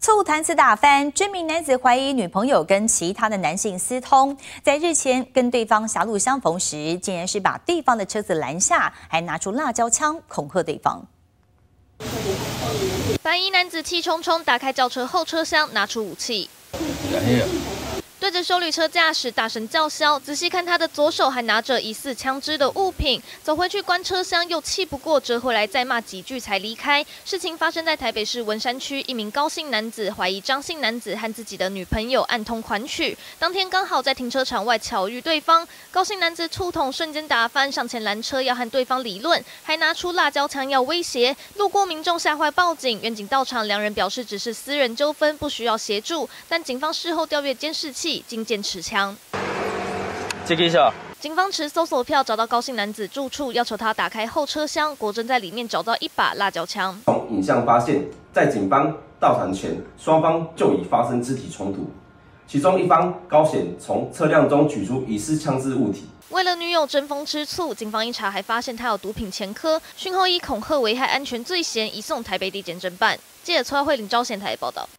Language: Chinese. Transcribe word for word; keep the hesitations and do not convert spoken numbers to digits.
错误谈词打翻，这名男子怀疑女朋友跟其他的男性私通，在日前跟对方狭路相逢时，竟然是把对方的车子拦下，还拿出辣椒枪恐吓对方。 白衣男子气冲冲打开轿车后车厢，拿出武器。对着休旅车驾驶大声叫嚣，仔细看他的左手还拿着疑似枪支的物品，走回去关车厢又气不过，折回来再骂几句才离开。事情发生在台北市文山区，一名高姓男子怀疑张姓男子和自己的女朋友暗通款曲，当天刚好在停车场外巧遇对方，高姓男子触捅瞬间打翻，上前拦车要和对方理论，还拿出辣椒枪要威胁。路过民众吓坏报警，远警到场，两人表示只是私人纠纷，不需要协助，但警方事后调阅监视器。经见持枪， 借一下。 警方持搜索票找到高姓男子住处，要求他打开后车厢，果真在里面找到一把辣椒枪。 从影像发现，在警方到场前，双方就已发生肢体冲突，其中一方高显从车辆中取出疑似枪支物体。 为了女友争风吃醋，警方一查还发现他有毒品前科，讯后以恐吓危害安全罪嫌移送台北地检侦办。记者崔慧玲、招贤台报道。